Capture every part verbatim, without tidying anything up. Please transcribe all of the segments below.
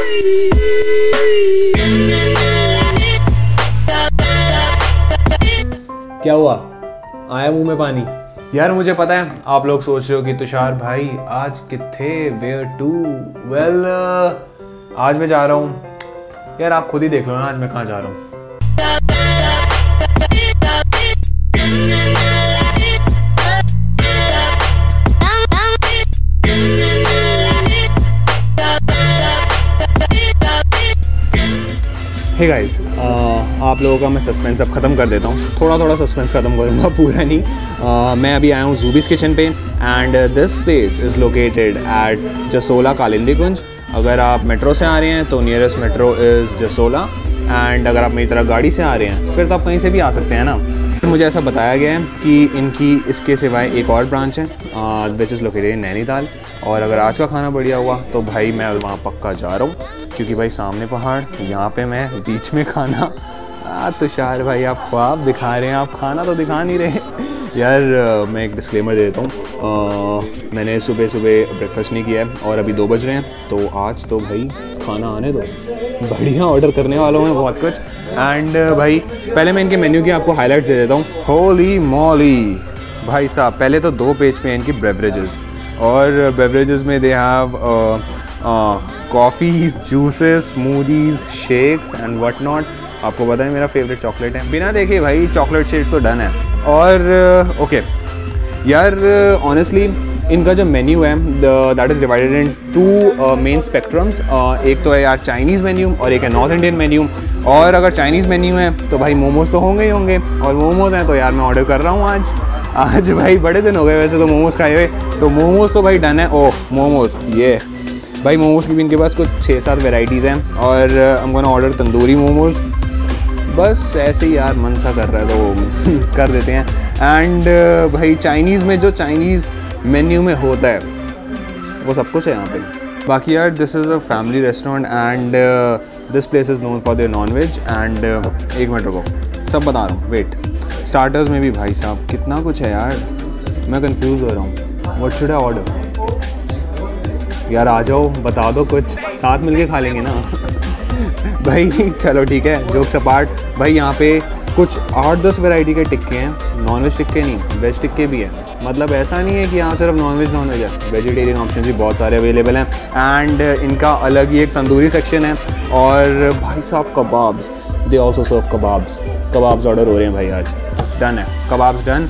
क्या हुआ? आया मुंह में पानी? यार मुझे पता है आप लोग सोच रहे हो कि तुषार भाई आज किथे, वेयर टू? वेल आज मैं जा रहा हूँ। यार आप खुद ही देख लो ना आज मैं कहाँ जा रहा हूँ। हे गाइस, आप लोगों का मैं सस्पेंस अब ख़त्म कर देता हूँ। थोड़ा थोड़ा सस्पेंस ख़त्म करूँगा, पूरा नहीं। uh, मैं अभी आया हूँ ज़ूबीज़ किचन पे and this place is located at Jasola Kalindi Kunj. अगर आप मेट्रो से आ रहे हैं तो nearest metro is Jasola, and अगर आप मेरी तरह गाड़ी से आ रहे हैं फिर तो आप कहीं से भी आ सकते हैं ना। मुझे ऐसा बताया गया है कि इनकी इसके सिवाय एक और ब्रांच है which is located in Nainital, और अगर आज का खाना बढ़िया हुआ तो भाई मैं वहाँ पक्का जा रहा हूँ, क्योंकि भाई सामने पहाड़, यहाँ पे मैं, बीच में खाना। आ, तुषार भाई आप ख्वाब दिखा रहे हैं, आप खाना तो दिखा नहीं रहे। यार मैं एक डिस्क्लेमर दे देता हूँ, मैंने सुबह सुबह ब्रेकफास्ट नहीं किया है और अभी दो बज रहे हैं, तो आज तो भाई खाना आने दो, बढ़िया ऑर्डर करने वाला हूँ मैं बहुत कुछ। एंड भाई पहले मैं इनके मेन्यू की आपको हाईलाइट्स दे देता हूँ। होली मॉली भाई साहब, पहले तो दो पेज पे इनकी बेवरेजेस, और बेवरेजेस में they have coffees, juices, smoothies, shakes and what not. आपको पता है मेरा फेवरेट चॉकलेट है, बिना देखे भाई चॉकलेट शेक तो डन है। और ओके यार ऑनेस्टली इनका जो मेन्यू है that is divided in two main spectrums. एक तो है यार चाइनीज़ मेन्यू और एक है नॉर्थ इंडियन मेन्यू। और अगर चाइनीज़ मेन्यू है तो भाई मोमोज़ तो होंगे ही होंगे, और मोमोज़ हैं तो यार मैं ऑर्डर कर रहा हूँ आज आज भाई बड़े दिन हो गए वैसे तो मोमोज़ खाए हुए, तो मोमोज़ तो भाई डन है। ओह मोमोज़, ये भाई मोमोज़ की भी इनके पास कुछ छः सात वेराइटीज़ हैं, और I am gonna order tandoori momos. बस ऐसे ही यार मन सा कर रहा है तो कर देते हैं। एंड uh, भाई चाइनीज़ में जो चाइनीज़ मेन्यू में होता है वो सब कुछ है यहाँ पे। बाकी यार this is a family restaurant and this place is known for their non veg. And एक मिनट रुको, सब बता रहा हूँ, वेट। स्टार्टर्स में भी भाई साहब कितना कुछ है यार, मैं कंफ्यूज हो रहा हूँ। What should I order? यार आ जाओ, बता दो कुछ, साथ मिलके खा लेंगे ना। भाई चलो ठीक है, जोक्स अपार्ट। भाई यहाँ पे कुछ आठ दस वैरायटी के टिक्के हैं, नॉन वेज टिक्के नहीं, वेज टिक्के भी है। मतलब ऐसा नहीं है कि यहाँ सिर्फ नॉन वेज नॉन वेज है, वेजिटेरियन ऑप्शन भी बहुत सारे अवेलेबल हैं। एंड इनका अलग ही एक तंदूरी सेक्शन है। और भाई साहब kebabs, they also serve kebabs. Kebabs order हो रहे हैं भाई आज, डन है, कबाब्स डन।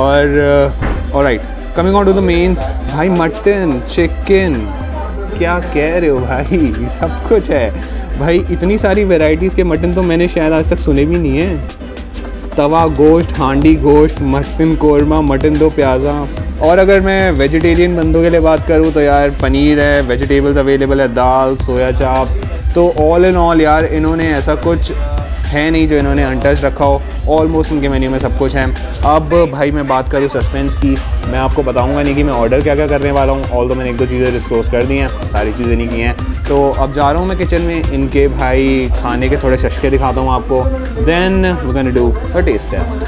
और alright, coming on to the mains, भाई मटन, चिकन, क्या कह रहे हो भाई, सब कुछ है भाई। इतनी सारी वैरायटीज़ के मटन तो मैंने शायद आज तक सुने भी नहीं है। तवा गोश्त, हांडी गोश्त, मटन कोरमा, मटन दो प्याज़ा। और अगर मैं वेजिटेरियन बंदों के लिए बात करूँ तो यार पनीर है, वेजिटेबल्स अवेलेबल है, दाल, सोया चाप। तो ऑल इन ऑल यार इन्होंने ऐसा कुछ है नहीं जो इन्होंने अनटच रखा हो। ऑलमोस्ट इनके मेन्यू में सब कुछ है। अब भाई मैं बात करूँ सस्पेंस की, मैं आपको बताऊंगा नहीं कि मैं ऑर्डर क्या क्या करने वाला हूँ। ऑल तो मैंने एक दो चीज़ें डिस्क्लोज कर दी हैं, सारी चीज़ें नहीं की हैं। तो अब जा रहा हूँ मैं किचन में, इनके भाई खाने के थोड़े शशके दिखाता हूँ आपको। Then we can do a taste test.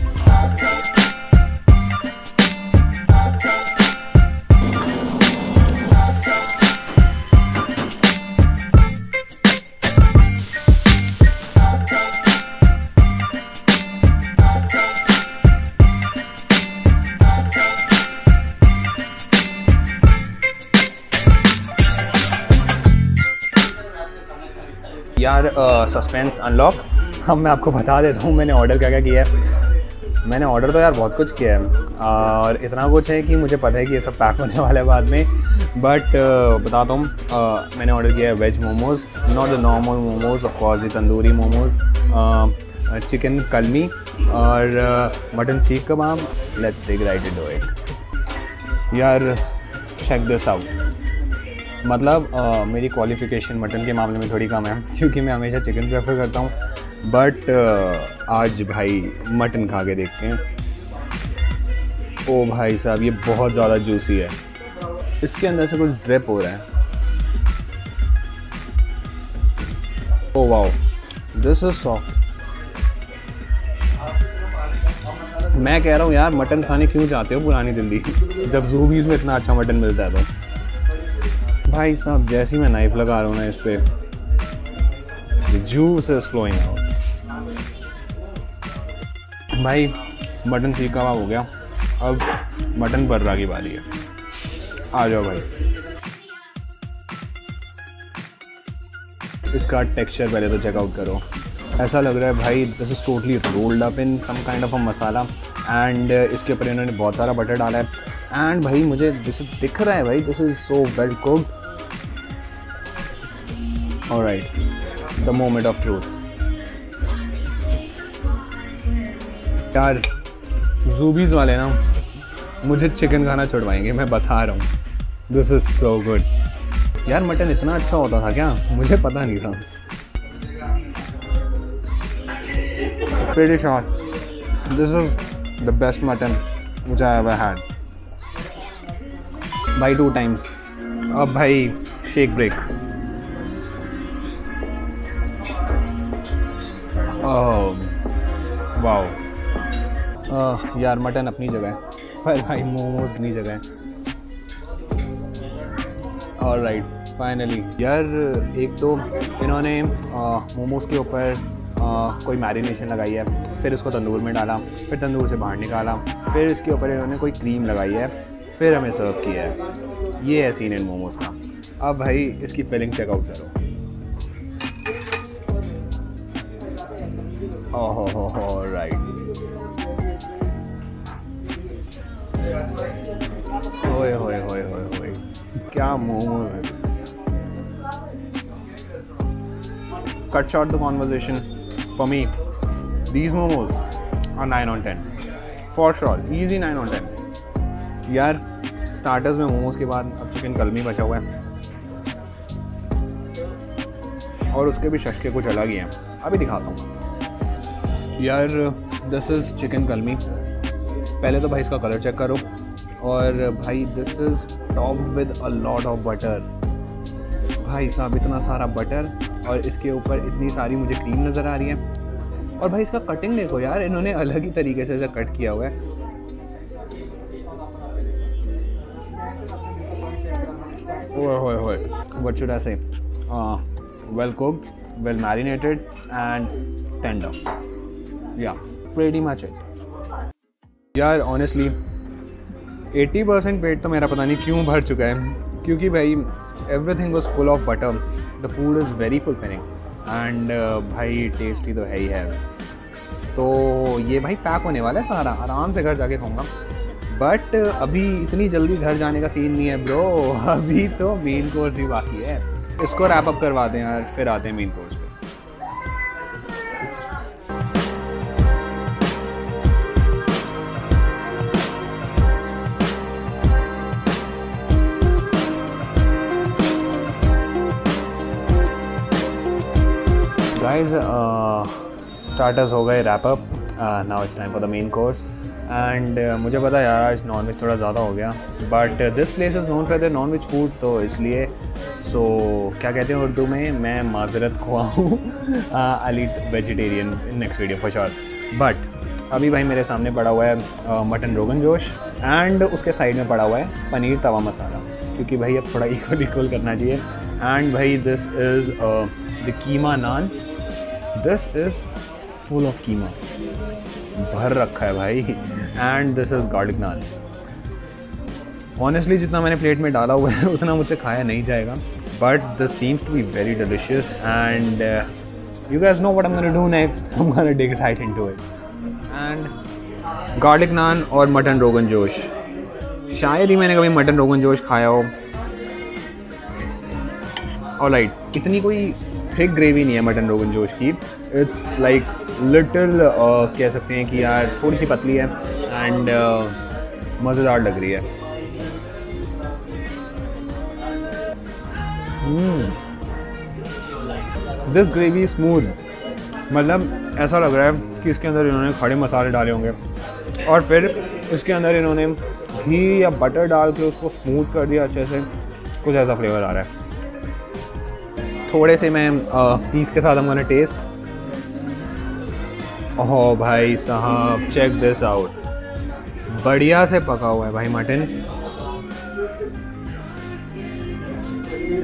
यार सस्पेंस अनलॉक। अब मैं आपको बता देता हूँ मैंने ऑर्डर क्या क्या किया है। मैंने ऑर्डर तो यार बहुत कुछ किया है, और इतना कुछ है कि मुझे पता है कि ये सब पैक होने वाला है बाद में। बट uh, बताता हूँ, uh, मैंने ऑर्डर किया है veg momos, not the normal momos, of course the tandoori momos, chicken kalmi और mutton seekh kebab. Let's take right into it. यार चेक दिस आउट। मतलब uh, मेरी क्वालिफ़िकेशन मटन के मामले में थोड़ी कम है, क्योंकि मैं हमेशा चिकन प्रेफर करता हूँ। बट uh, आज भाई मटन खा के देखते हैं। ओ भाई साहब ये बहुत ज़्यादा जूसी है, इसके अंदर से कुछ ड्रिप हो रहा है। Oh wow, this is soft. मैं कह रहा हूँ यार मटन खाने क्यों जाते हो पुरानी दिल्ली, जब ज़ूबीज़ में इतना अच्छा मटन मिलता है। तो भाई साहब जैसे ही मैं नाइफ लगा रहा हूँ ना इस पे, जूस इज फ्लोइंग आउट। भाई मटन सीख कबाब हो गया, अब मटन बर्रा की बारी है। आ जाओ भाई। इसका टेक्सचर पहले तो चेकआउट करो, ऐसा लग रहा है भाई this is totally rolled up in some kind of a masala and इसके ऊपर इन्होंने बहुत सारा बटर डाला है एंड भाई मुझे दिस दिख रहा है भाई this is so well cooked. Alright, the moment of truth. यार ज़ूबीज़ वाले ना मुझे चिकन खाना छुड़वाएंगे, मैं बता रहा हूँ। This is so good. यार मटन इतना अच्छा होता था क्या, मुझे पता नहीं था। Pretty sure this is the best mutton which I ever had. By two times. अब भाई शेक ब्रेक। Oh wow. यार मटन अपनी जगह है पर भाई मोमोज अपनी जगह है। ऑलराइट फाइनली यार, एक तो इन्होंने मोमोज़ के ऊपर Uh, कोई मैरिनेशन लगाई है, फिर इसको तंदूर में डाला, फिर तंदूर से बाहर निकाला, फिर इसके ऊपर इन्होंने कोई क्रीम लगाई है, फिर हमें सर्व किया है। ये है सीन इन मोमोज़ का। अब भाई इसकी फिलिंग चेकआउट करो। ओह हो हो राइट। ओए होए होए होए होए, क्या मोमोज है। Cut short the conversation. For me, these momos are nine on ten. For sure, easy nine on ten. यार स्टार्टर्स में मोमोज के बाद अब चिकन कलमी बचा हुआ है और उसके भी शशके कुछ अलग ही हैं, अभी दिखाता हूँ। यार दिस इज़ चिकन कलमी। पहले तो भाई इसका कलर चेक करो और भाई this is top with a lot of butter. भाई साहब इतना सारा बटर और इसके ऊपर इतनी सारी मुझे क्रीम नज़र आ रही है। और भाई इसका कटिंग देखो यार, इन्होंने अलग ही तरीके से इसे कट किया हुआ है। ओए होए होए, what should I say, well cooked, well marinated and tender. Yeah pretty much it. यार ऑनेस्टली अस्सी परसेंट पेट तो मेरा पता नहीं क्यों भर चुका है, क्योंकि भाई everything was full of butter. The food is very fulfilling and uh, भाई टेस्टी तो है ही है। तो ये भाई पैक होने वाला है सारा, आराम से घर जाके खाऊंगा। बट अभी इतनी जल्दी घर जाने का सीन नहीं है ब्रो, अभी तो मेन कोर्स भी बाकी है। इसको रैप अप करवा दें यार, फिर आते हैं मेन कोर्स पे। गाइस स्टार्टर्स हो गए wrap up, now it's time for the main course. And मुझे पता है यार आज नॉन वेज थोड़ा ज़्यादा हो गया, but this place is known for the non veg food, तो इसलिए सो so, क्या कहते हैं उर्दू में, मैं माजरत ख्वाहूँ, I eat vegetarian in next video for sure. But अभी भाई मेरे सामने पड़ा हुआ है मटन रोगन जोश एंड उसके साइड में पड़ा हुआ है पनीर तवा मसाला, क्योंकि भाई अब थोड़ा इक्वल इक्वल करना चाहिए। एंड भाई this is the keema naan, this is full of keema, भर रखा है भाई। And this is garlic naan. Honestly जितना मैंने प्लेट में डाला हुआ है उतना मुझसे खाया नहीं जाएगा, but this seems to be very delicious and you guys know what I am gonna do next, I am gonna dig right into it. And garlic naan और मटन रोगन जोश, शायद ही मैंने कभी मटन रोगन जोश खाया हो। ऑलराइट, इतनी कोई थिक ग्रेवी नहीं है मटन रोगन जोश की, इट्स लाइक लिटिल कह सकते हैं कि यार थोड़ी सी पतली है एंड uh, मज़ेदार लग रही है। दिस ग्रेवी स्मूथ, मतलब ऐसा लग रहा है कि इसके अंदर इन्होंने खड़े मसाले डाले होंगे और फिर इसके अंदर इन्होंने घी या बटर डाल के उसको स्मूथ कर दिया अच्छे से, कुछ ऐसा फ्लेवर आ रहा है। थोड़े से मैं पीस के साथ हम गोना टेस्ट। ओह भाई साहब चेक दिस आउट, बढ़िया से पका हुआ है भाई mutton.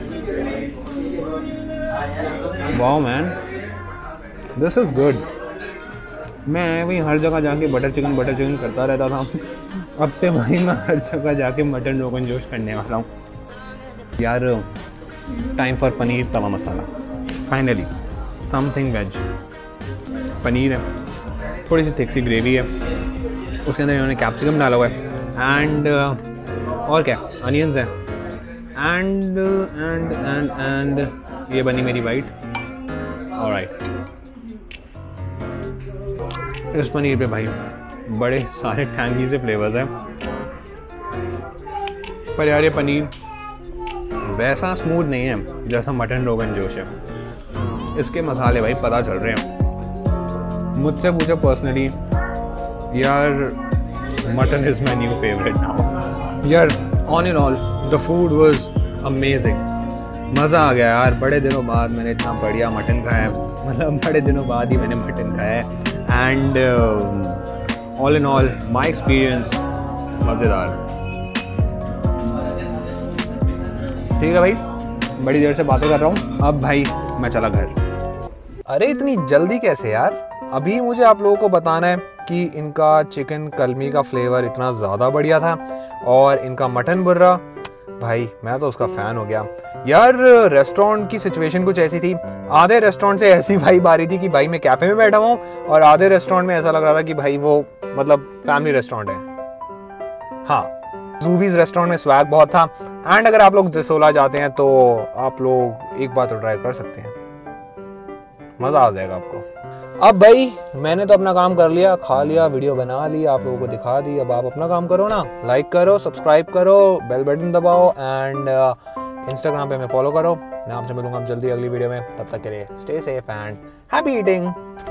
Wow man, this is good. मैं वही हर जगह जाके बटर चिकन बटर चिकन करता रहता था, अब से वही मैं हर जगह जाके मटन रोगन जोश करने वाला हूँ यार। Time for paneer tawa masala, finally something veg. Paneer है, थोड़ी सी थिक सी ग्रेवी है, उसके अंदर इन्होंने कैप्सिकम डाला हुआ है एंड uh, और क्या अनियंस हैं एंड एंड एंड एंड ये बनी मेरी वाइट। ऑलराइट, इस पनीर पे भाई बड़े सारे टैंगी से फ्लेवर्स हैं, पर यार ये पनीर वैसा स्मूथ नहीं है जैसा मटन रोगन जोश है। इसके मसाले भाई पता चल रहे हैं। मुझसे पूछो पर्सनली यार, mutton is my new favourite now यार। On and all the food was amazing, मज़ा आ गया यार। बड़े दिनों बाद मैंने इतना बढ़िया मटन खाया है, मतलब बड़े दिनों बाद ही मैंने मटन खाया है। And all in all my experience मज़ेदार। ठीक है भाई, बड़ी देर से बातें कर रहा हूँ, अब भाई मैं चला घर। अरे इतनी जल्दी कैसे यार? अभी मुझे आप लोगों को बताना है कि इनका चिकन कलमी का फ्लेवर इतना ज़्यादा बढ़िया था और इनका मटन बुर्रा, भाई मैं तो उसका फ़ैन हो गया यार। रेस्टोरेंट की सिचुएशन कुछ ऐसी थी, आधे रेस्टोरेंट से ऐसी वाइब आ रही थी कि भाई मैं कैफ़े में बैठा हूँ, और आधे रेस्टोरेंट में ऐसा लग रहा था कि भाई वो मतलब फैमिली रेस्टोरेंट है। हाँ, जूबीज़ रेस्टोरेंट में स्वैग बहुत था। एंड अगर आप लोग जसोला जाते हैं तो आप लोग एक बार तो ट्राई कर सकते हैं, मज़ा आ जाएगा आपको। अब भाई मैंने तो अपना काम कर लिया, खा लिया, वीडियो बना ली, आप लोगों को दिखा दी। अब आप अपना काम करो ना, लाइक करो, सब्सक्राइब करो, बेल बटन दबाओ एंड इंस्टाग्राम पे हमें फॉलो करो। मैं आपसे मिलूंगा जल्दी अगली वीडियो में, तब तक के लिए stay safe and happy eating.